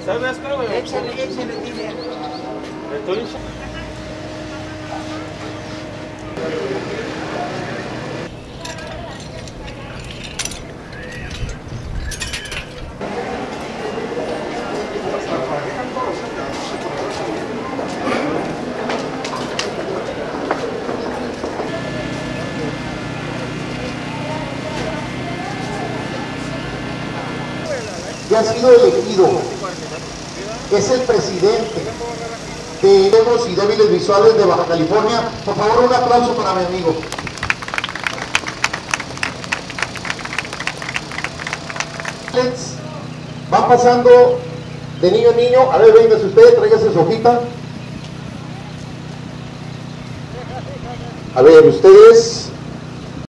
¿Sabes qué, güey? Échale, dile. Estoy... que ha sido elegido, es el presidente de Ciegos y Débiles Visuales de Baja California. Por favor, un aplauso para mi amigo. Van pasando de niño a niño. A ver, véngase usted, tráigase su hojita. A ver, ustedes